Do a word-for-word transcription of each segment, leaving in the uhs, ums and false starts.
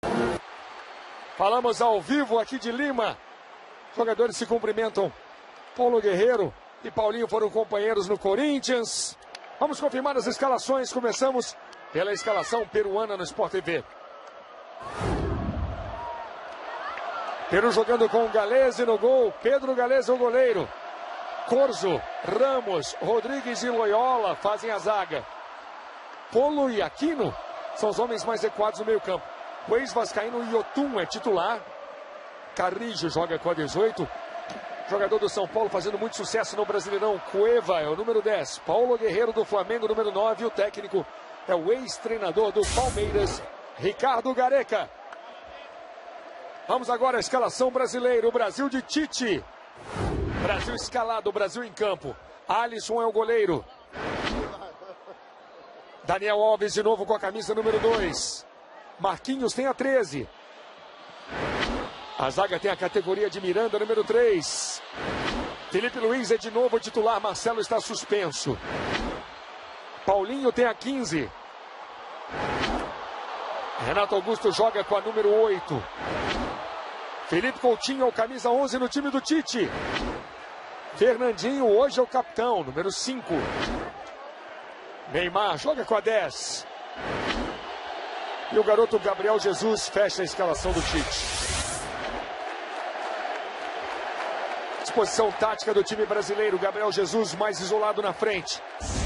Falamos ao vivo aqui de Lima. Jogadores se cumprimentam. Paulo Guerreiro e Paulinho foram companheiros no Corinthians. Vamos confirmar as escalações. Começamos pela escalação peruana no Sport T V. Peru jogando com o Galese no gol. Pedro Galese o goleiro. Corzo, Ramos, Rodrigues e Loyola fazem a zaga. Polo e Aquino são os homens mais recuados no meio campo. O ex-vascaíno Yotun é titular. Carrijo joga com a dezoito. Jogador do São Paulo fazendo muito sucesso no Brasileirão. Cueva é o número dez. Paulo Guerreiro do Flamengo, número nove. E o técnico é o ex-treinador do Palmeiras, Ricardo Gareca. Vamos agora à escalação brasileira. O Brasil de Tite. Brasil escalado, Brasil em campo. Alisson é o goleiro. Daniel Alves de novo com a camisa número dois. Marquinhos tem a treze. A zaga tem a categoria de Miranda, número três. Felipe Luiz é de novo titular. Marcelo está suspenso. Paulinho tem a quinze. Renato Augusto joga com a número oito. Felipe Coutinho é o camisa onze no time do Tite. Fernandinho hoje é o capitão, número cinco. Neymar joga com a dez. E o garoto Gabriel Jesus fecha a escalação do Tite. Disposição tática do time brasileiro. Gabriel Jesus mais isolado na frente.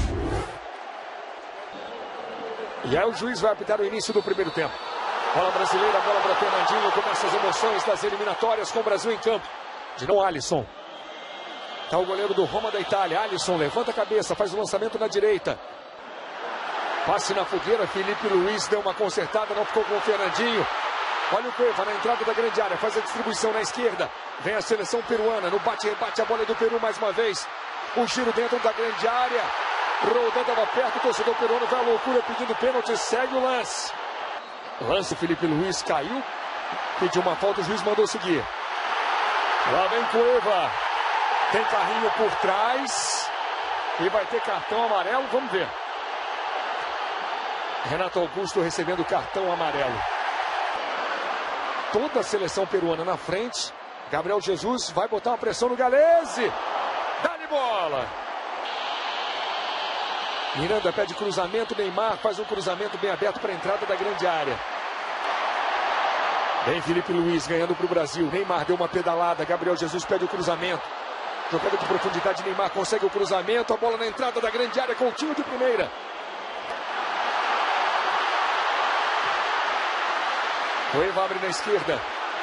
E aí o juiz vai apitar o início do primeiro tempo. Bola brasileira, bola para Fernandinho. Começa as emoções das eliminatórias com o Brasil em campo. De novo Alisson. Está o goleiro do Roma da Itália. Alisson levanta a cabeça, faz o lançamento na direita. Passe na fogueira, Felipe Luiz deu uma consertada, não ficou com o Fernandinho. Olha o Cueva na entrada da grande área, faz a distribuição na esquerda. Vem a seleção peruana, no bate-rebate a bola do Peru mais uma vez. O giro dentro da grande área. Roldan estava perto, o torcedor peruano vai à loucura pedindo pênalti, segue o lance. Lance, Felipe Luiz caiu, pediu uma falta, o juiz mandou seguir. Lá vem Cueva. Tem carrinho por trás. E vai ter cartão amarelo, vamos ver. Renato Augusto recebendo cartão amarelo. Toda a seleção peruana na frente. Gabriel Jesus vai botar uma pressão no Galese. Dá-lhe bola. Miranda pede cruzamento. Neymar faz um cruzamento bem aberto para a entrada da grande área. Vem Felipe Luiz ganhando para o Brasil. Neymar deu uma pedalada. Gabriel Jesus pede o cruzamento. Jogada de profundidade. Neymar consegue o cruzamento. A bola na entrada da grande área. Coutinho de primeira. Cueva abre na esquerda.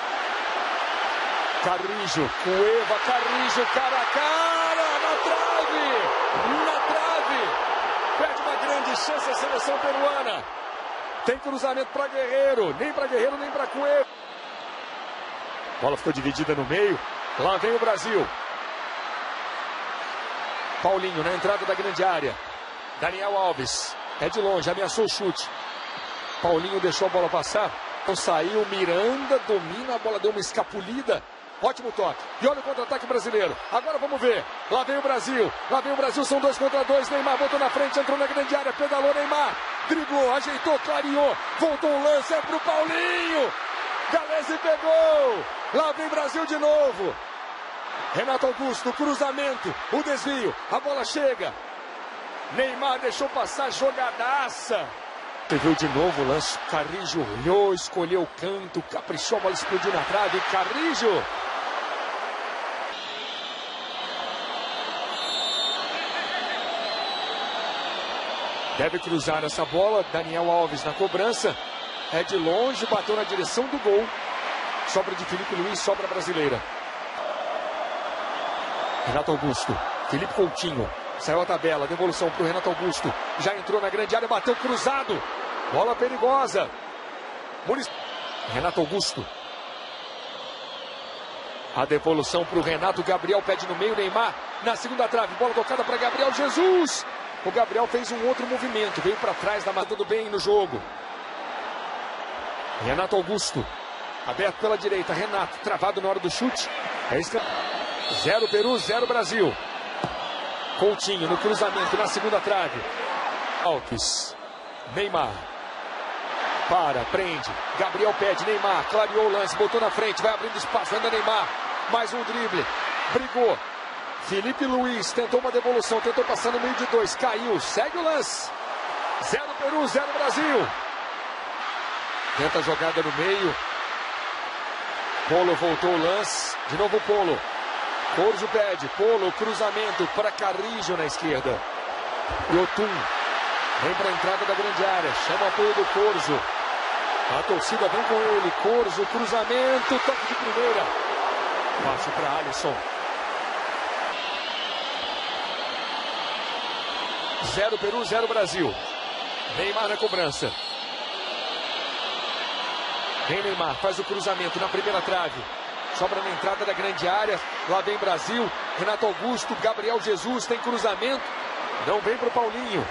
Carrijo, Cueva, Carrijo, cara a cara, na trave, na trave. Perde uma grande chance a seleção peruana. Tem cruzamento para Guerreiro, nem para Guerreiro, nem para Cueva. Bola ficou dividida no meio. Lá vem o Brasil. Paulinho na entrada da grande área. Daniel Alves, é de longe, ameaçou o chute. Paulinho deixou a bola passar. Então saiu, Miranda domina, a bola deu uma escapulida. Ótimo toque. E olha o contra-ataque brasileiro. Agora vamos ver. Lá vem o Brasil. Lá vem o Brasil, são dois contra dois. Neymar botou na frente, entrou na grande área, pedalou Neymar. Driblou, ajeitou, clareou. Voltou o lance, é pro Paulinho. Galese pegou. Lá vem Brasil de novo. Renato Augusto, cruzamento, o desvio. A bola chega. Neymar deixou passar, jogadaça. Você viu de novo o lance, Carrijo olhou, escolheu o canto, caprichou, a bola explodiu na trave, Carrijo. Deve cruzar essa bola, Daniel Alves na cobrança, é de longe, bateu na direção do gol. Sobra de Felipe Luiz, sobra brasileira. Renato Augusto, Felipe Coutinho. Saiu a tabela, devolução para o Renato Augusto. Já entrou na grande área, bateu cruzado. Bola perigosa. Muniz... Renato Augusto. A devolução para o Renato. Gabriel pede no meio, Neymar. Na segunda trave, bola tocada para Gabriel Jesus. O Gabriel fez um outro movimento. Veio para trás, da matando bem no jogo. Renato Augusto. Aberto pela direita, Renato. Travado na hora do chute. É isso que... Zero Peru, zero Brasil. Coutinho no cruzamento, na segunda trave. Alves. Neymar. Para, prende. Gabriel pede, Neymar, clareou o lance, botou na frente, vai abrindo espaço, ainda Neymar. Mais um drible, brigou. Felipe Luiz tentou uma devolução, tentou passar no meio de dois, caiu, segue o lance. Zero Peru, zero Brasil. Tenta a jogada no meio. Polo voltou o lance, de novo Polo. Corzo pede, Polo, cruzamento para Carrijo na esquerda. Yotun vem para a entrada da grande área, chama o apoio do Corzo. A torcida vem com ele, Corzo, cruzamento, toque de primeira. Passe para Alisson. Zero Peru, zero Brasil. Neymar na cobrança. Vem Neymar, faz o cruzamento na primeira trave. Sobra na entrada da grande área. Lá vem Brasil. Renato Augusto, Gabriel Jesus, tem cruzamento. Não vem para o Paulinho.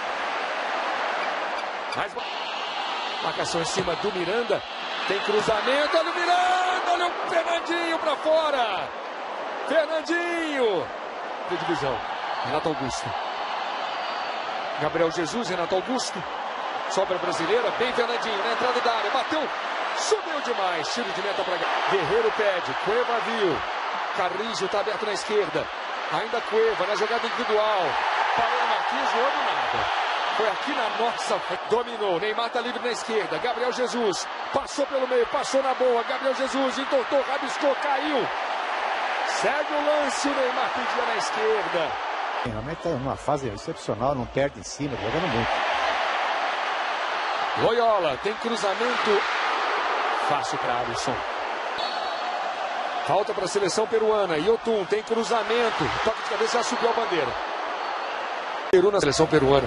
Mais marcação em cima do Miranda. Tem cruzamento. Olha o Miranda. Olha o Fernandinho para fora. Fernandinho. De divisão. Renato Augusto. Gabriel Jesus, Renato Augusto. Sobra brasileira. Bem Fernandinho na entrada da área. Bateu. Subiu demais. Tiro de meta para Guerreiro pede. Cueva viu. Carrijo está aberto na esquerda. Ainda Cueva na jogada individual. Parou Marquinhos, não houve nada. Foi aqui na nossa. Dominou. Neymar está livre na esquerda. Gabriel Jesus. Passou pelo meio. Passou na boa. Gabriel Jesus. Entortou. Rabiscou. Caiu. Segue o lance. O Neymar pedia na esquerda. Realmente está numa fase excepcional. Não perde em cima. Jogando muito. Loyola. Tem cruzamento. Fácil para Alisson. Falta para a seleção peruana. Yotun tem cruzamento. Toque de cabeça, já subiu a bandeira. Peru na seleção peruana.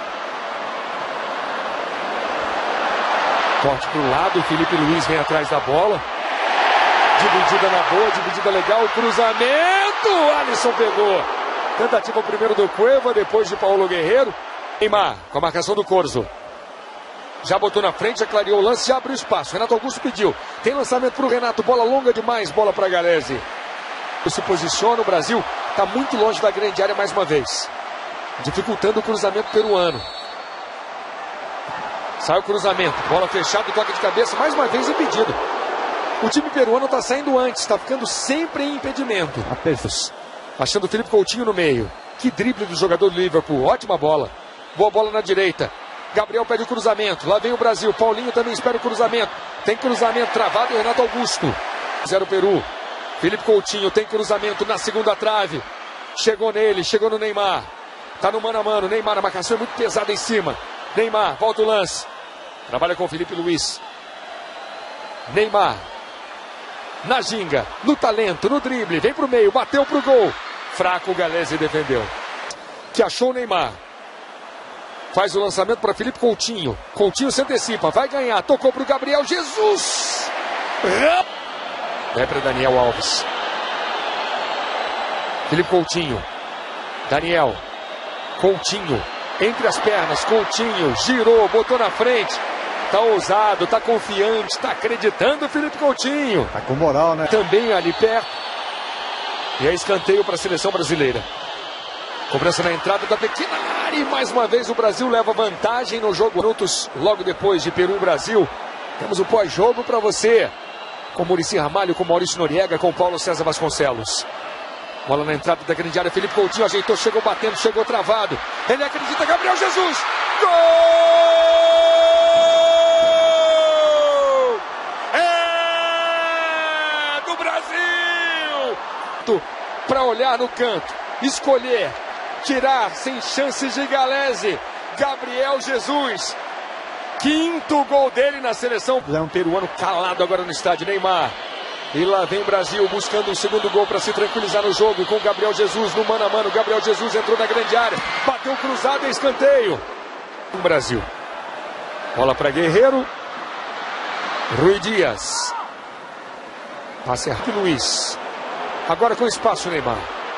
Corte para o lado. Felipe Luiz vem atrás da bola. Dividida na boa, dividida legal. Cruzamento. Alisson pegou. Tentativa primeiro do Cueva, depois de Paulo Guerreiro. Neymar com a marcação do Corzo. Já botou na frente, já clareou o lance, já abriu espaço. Renato Augusto pediu. Tem lançamento para o Renato. Bola longa demais, bola para Galese. Se posiciona, o Brasil está muito longe da grande área mais uma vez. Dificultando o cruzamento peruano. Sai o cruzamento. Bola fechada, toque de cabeça. Mais uma vez impedido. O time peruano está saindo antes. Está ficando sempre em impedimento. Achando o Felipe Coutinho no meio. Que drible do jogador do Liverpool. Ótima bola. Boa bola na direita. Gabriel pede o cruzamento. Lá vem o Brasil. Paulinho também espera o cruzamento. Tem cruzamento travado e Renato Augusto. Zero Peru. Felipe Coutinho tem cruzamento na segunda trave. Chegou nele, chegou no Neymar. Tá no mano a mano. Neymar, a marcação é muito pesada em cima. Neymar, volta o lance. Trabalha com o Felipe Luiz. Neymar. Na ginga, no talento, no drible. Vem pro meio, bateu pro gol. Fraco, o Galese defendeu. Que achou o Neymar. Faz o lançamento para Felipe Coutinho. Coutinho se antecipa, vai ganhar. Tocou para o Gabriel Jesus. É para Daniel Alves. Felipe Coutinho. Daniel. Coutinho. Entre as pernas. Coutinho. Girou, botou na frente. Tá ousado, tá confiante, tá acreditando o Felipe Coutinho. Tá com moral, né? Também ali perto. E é escanteio para a seleção brasileira. Cobrança na entrada da pequena área. E mais uma vez o Brasil leva vantagem no jogo. Minutos logo depois de Peru e Brasil. Temos o pós-jogo para você. Com Muricy Ramalho, com Maurício Noriega, com Paulo César Vasconcelos. Bola na entrada da grande área. Felipe Coutinho ajeitou, chegou batendo, chegou travado. Ele acredita, Gabriel Jesus. Gol! É do Brasil! Para olhar no canto, escolher. Tirar sem chances de Galese. Gabriel Jesus. Quinto gol dele na seleção. É um peruano calado agora no estádio. Neymar. E lá vem o Brasil buscando um segundo gol para se tranquilizar no jogo. Com Gabriel Jesus no mano a mano. Gabriel Jesus entrou na grande área. Bateu cruzado e escanteio. O Brasil. Bola para Guerreiro. Rui Dias. Passe a Luiz. Agora com espaço, Neymar.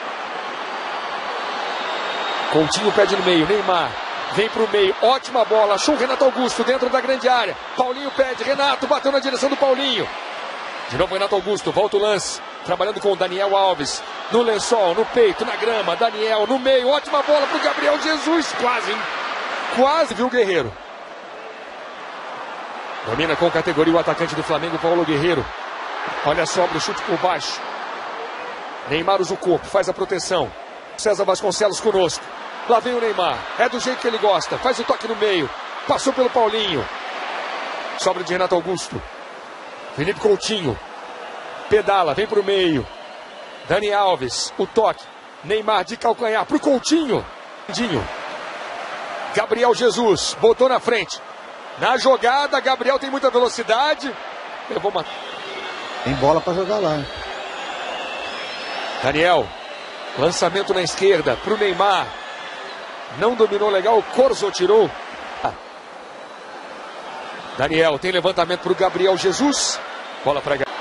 Coutinho pede no meio, Neymar, vem pro meio, ótima bola, achou o Renato Augusto dentro da grande área, Paulinho pede, Renato bateu na direção do Paulinho, de novo Renato Augusto, volta o lance, trabalhando com o Daniel Alves, no lençol, no peito, na grama, Daniel no meio, ótima bola pro Gabriel Jesus, quase, hein? Quase viu o Guerreiro. Domina com categoria o atacante do Flamengo, Paulo Guerreiro. Olha a sobra, o chute por baixo. Neymar usa o corpo, faz a proteção. César Vasconcelos conosco. Lá vem o Neymar, é do jeito que ele gosta. Faz o toque no meio, passou pelo Paulinho. Sobra de Renato Augusto. Felipe Coutinho. Pedala, vem pro meio. Dani Alves, o toque. Neymar de calcanhar pro Coutinho. Gabriel Jesus, botou na frente. Na jogada, Gabriel tem muita velocidade. Eu vou matar. Tem bola para jogar lá, hein? Daniel, lançamento na esquerda pro Neymar. Não dominou legal, o Corzo tirou. Daniel, tem levantamento pro Gabriel Jesus. Bola para Gabriel.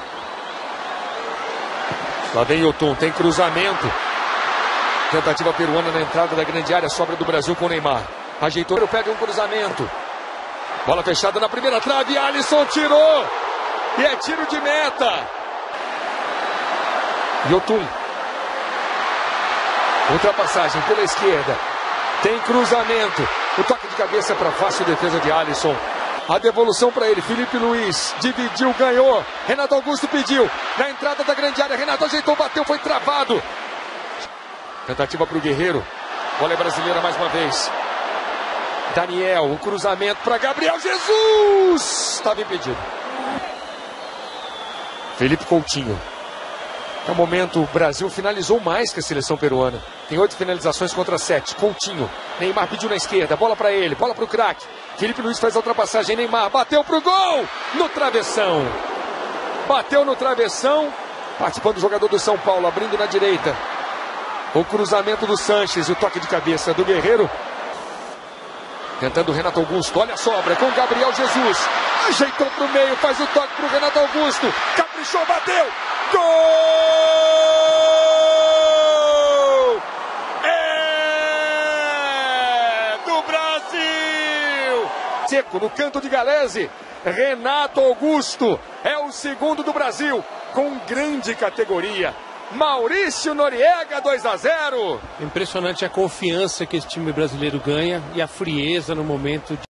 Lá vem o Tum, tem cruzamento. Tentativa peruana na entrada da grande área, sobra do Brasil com o Neymar. Ajeitou, pega um cruzamento. Bola fechada na primeira trave, Alisson tirou. E é tiro de meta. Yotun. Ultrapassagem pela esquerda. Tem cruzamento. O toque de cabeça para fácil defesa de Alisson. A devolução para ele. Felipe Luiz dividiu, ganhou. Renato Augusto pediu. Na entrada da grande área. Renato ajeitou, bateu, foi travado. Tentativa para o Guerreiro. Bola é brasileira mais uma vez. Daniel, o cruzamento para Gabriel Jesus. Estava impedido. Felipe Coutinho. Até o momento, o Brasil finalizou mais que a seleção peruana. Tem oito finalizações contra sete. Coutinho. Neymar pediu na esquerda. Bola para ele. Bola para o craque. Felipe Luiz faz a ultrapassagem. Neymar bateu para o gol. No travessão. Bateu no travessão. Participando do jogador do São Paulo. Abrindo na direita. O cruzamento do Sanches. O toque de cabeça do Guerreiro. Tentando o Renato Augusto. Olha a sobra com Gabriel Jesus. Ajeitou para o meio. Faz o toque para o Renato Augusto. Caprichou. Bateu. Gol! É do Brasil! Seco no canto de Galese. Renato Augusto é o segundo do Brasil com grande categoria. Maurício Noriega, dois a zero. Impressionante a confiança que esse time brasileiro ganha e a frieza no momento de